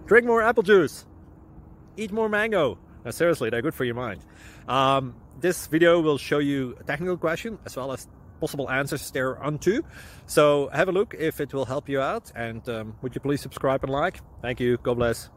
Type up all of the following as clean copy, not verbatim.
Drink more apple juice. Eat more mango. No, seriously, they're good for your mind. This video will show you a technical question as well as possible answers thereunto. So have a look if it will help you out, and would you please subscribe and like? Thank you. God bless.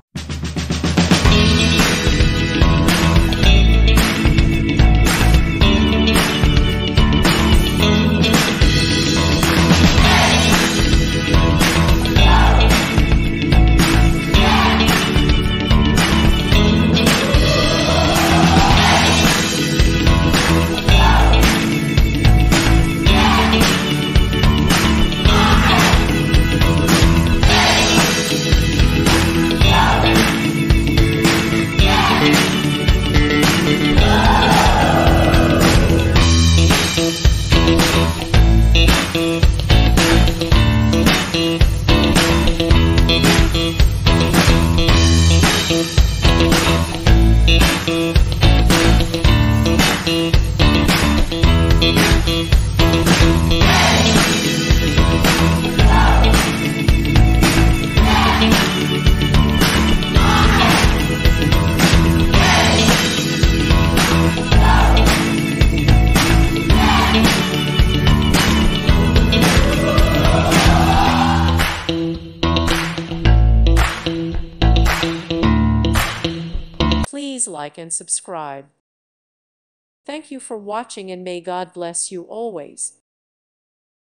Please like and subscribe. Thank you for watching, and may God bless you always.